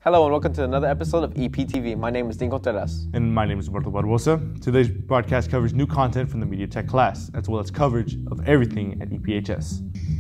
Hello and welcome to another episode of EPTV. My name is Contreras. And my name is Humberto Barboza. Today's broadcast covers new content from the Media Tech class, as well as coverage of everything at EPHS.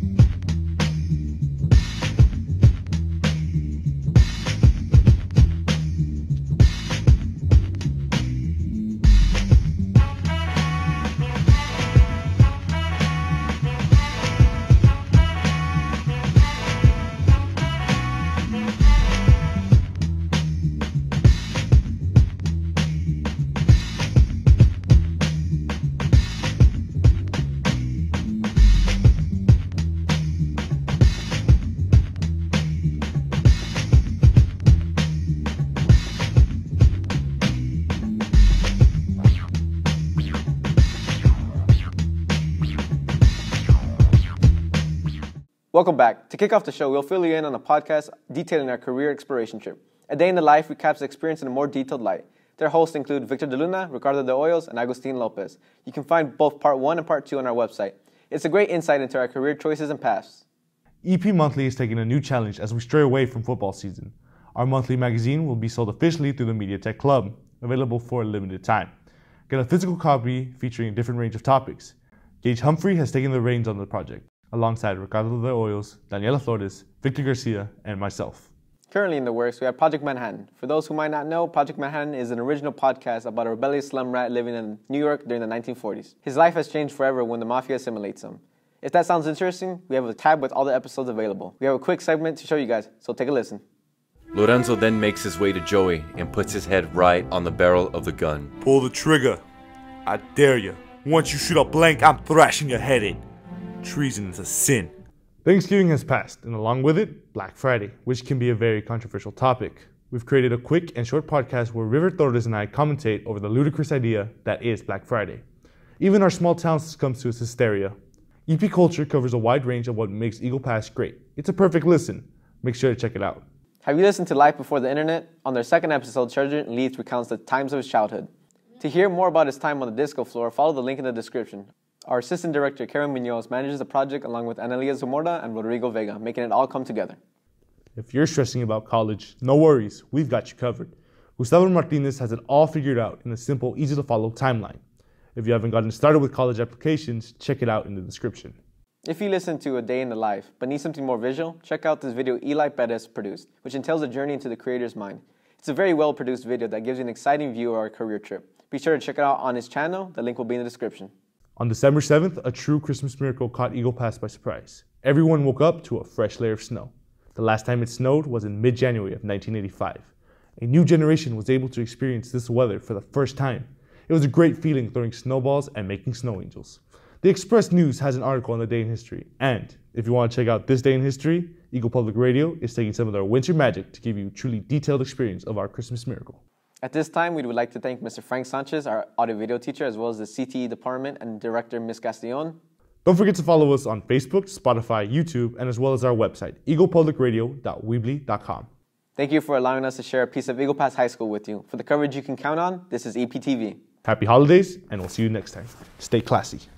Welcome back. To kick off the show, we'll fill you in on a podcast detailing our career exploration trip. A Day in the Life recaps the experience in a more detailed light. Their hosts include Victor De Luna, Ricardo De Hoyos, and Agustin Lopez. You can find both Part 1 and Part 2 on our website. It's a great insight into our career choices and paths. EP Monthly is taking a new challenge as we stray away from football season. Our monthly magazine will be sold officially through the Media Tech Club, available for a limited time. Get a physical copy featuring a different range of topics. Gage Humphrey has taken the reins on the project, alongside Ricardo De Hoyos, Daniela Flores, Victor Garcia, and myself. Currently in the works, we have Project Manhattan. For those who might not know, Project Manhattan is an original podcast about a rebellious slum rat living in New York during the 1940s. His life has changed forever when the mafia assimilates him. If that sounds interesting, we have a tab with all the episodes available. We have a quick segment to show you guys, so take a listen. Lorenzo then makes his way to Joey and puts his head right on the barrel of the gun. Pull the trigger. I dare you. Once you shoot a blank, I'm thrashing your head in. Treason is a sin. Thanksgiving has passed, and along with it, Black Friday, which can be a very controversial topic. We've created a quick and short podcast where River Torres and I commentate over the ludicrous idea that is Black Friday. Even our small town succumbs to its hysteria. EP Culture covers a wide range of what makes Eagle Pass great. It's a perfect listen. Make sure to check it out. Have you listened to Life Before the Internet? On their second episode, Sergeant Leith recounts the times of his childhood. To hear more about his time on the disco floor, follow the link in the description. Our assistant director, Keren Munoz, manages the project along with Analia, Zamora, and Rodrigo, Vega, making it all come together. If you're stressing about college, no worries, we've got you covered. Gustavo Martinez has it all figured out in a simple, easy-to-follow timeline. If you haven't gotten started with college applications, check it out in the description. If you listen to A Day in the Life, but need something more visual, check out this video Eli Perez produced, which entails a journey into the creator's mind. It's a very well-produced video that gives you an exciting view of our career trip. Be sure to check it out on his channel. The link will be in the description. On December 7th, a true Christmas miracle caught Eagle Pass by surprise. Everyone woke up to a fresh layer of snow. The last time it snowed was in mid-January of 1985. A new generation was able to experience this weather for the first time. It was a great feeling throwing snowballs and making snow angels. The ExpressNews has an article on the day in history. And if you want to check out this day in history, Eagle Public Radio is taking some of their winter magic to give you a truly detailed experience of our Christmas miracle. At this time, we would like to thank Mr. Frank Sanchez, our audio-video teacher, as well as the CTE department and director, Ms. Castillon. Don't forget to follow us on Facebook, Spotify, YouTube, and as well as our website, eaglepublicradio.weebly.com. Thank you for allowing us to share a piece of Eagle Pass High School with you. For the coverage you can count on, this is EPTV. Happy holidays, and we'll see you next time. Stay classy.